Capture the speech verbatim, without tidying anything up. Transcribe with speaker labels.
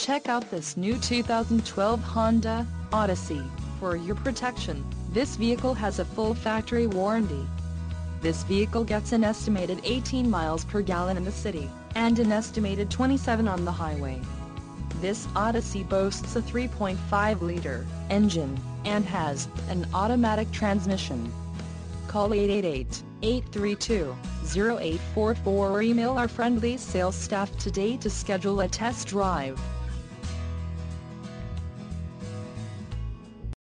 Speaker 1: Check out this new two thousand twelve Honda Odyssey. For your protection, this vehicle has a full factory warranty. This vehicle gets an estimated eighteen miles per gallon in the city, and an estimated twenty-seven on the highway. This Odyssey boasts a three point five liter engine, and has an automatic transmission. Call eight eight eight, eight three two, zero eight four four or email our friendly sales staff today to schedule a test drive.